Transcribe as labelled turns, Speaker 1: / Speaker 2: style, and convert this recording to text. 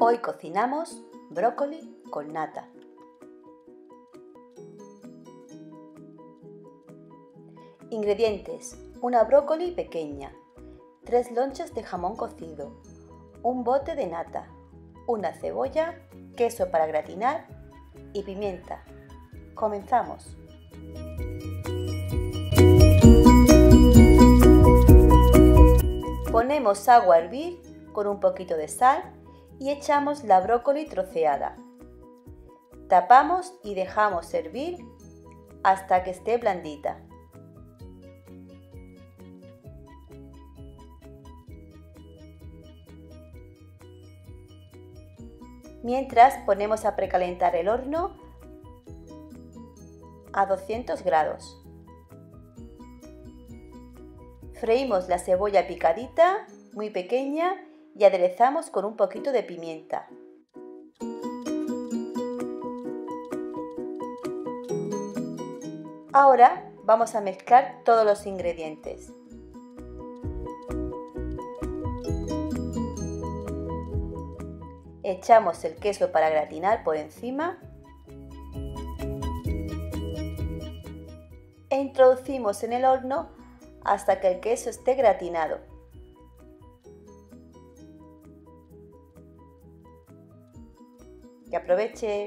Speaker 1: Hoy cocinamos brócoli con nata. Ingredientes: una brócoli pequeña, 3 lonchas de jamón cocido, un bote de nata, una cebolla, queso para gratinar y pimienta. Comenzamos. Ponemos agua a hervir con un poquito de sal y echamos la brócoli troceada. Tapamos y dejamos hervir hasta que esté blandita. Mientras ponemos a precalentar el horno a 200 grados. Freímos la cebolla picadita, muy pequeña, y aderezamos con un poquito de pimienta. Ahora vamos a mezclar todos los ingredientes. Echamos el queso para gratinar por encima e introducimos en el horno hasta que el queso esté gratinado. ¡Que aproveche!